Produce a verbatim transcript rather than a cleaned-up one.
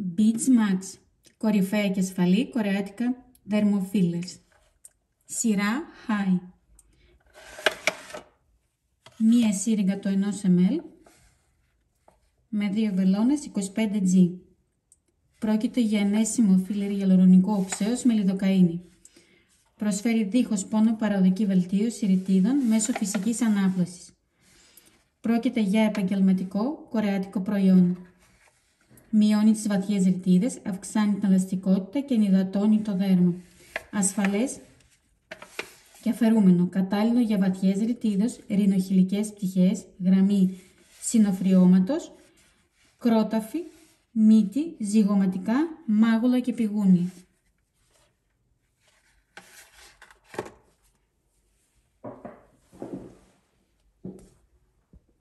Beach Max, κορυφαία και ασφαλή κορεάτικα δερμοφίλερς. Σειρά High. Μία σύριγγα το ένα μιλιλίτρα με δύο βελόνες είκοσι πέντε τζι. Πρόκειται για ενέσιμο φίλερ γυαλουρονικό οξέως με λιδοκαΐνη. Προσφέρει δίχως πόνο παροδική βελτίωση ρητίδων μέσω φυσικής ανάπλασης. Πρόκειται για επαγγελματικό κορεάτικο προϊόν. Μειώνει τις βαθιές ρητίδες, αυξάνει την ελαστικότητα και ενυδατώνει το δέρμα. Ασφαλές και αφαιρούμενο, κατάλληλο για βαθιές ρητίδες, ρινοχηλικές πτυχές, γραμμή συνοφριώματος, κρόταφη, μύτη, ζυγωματικά, μάγουλα και πηγούνι.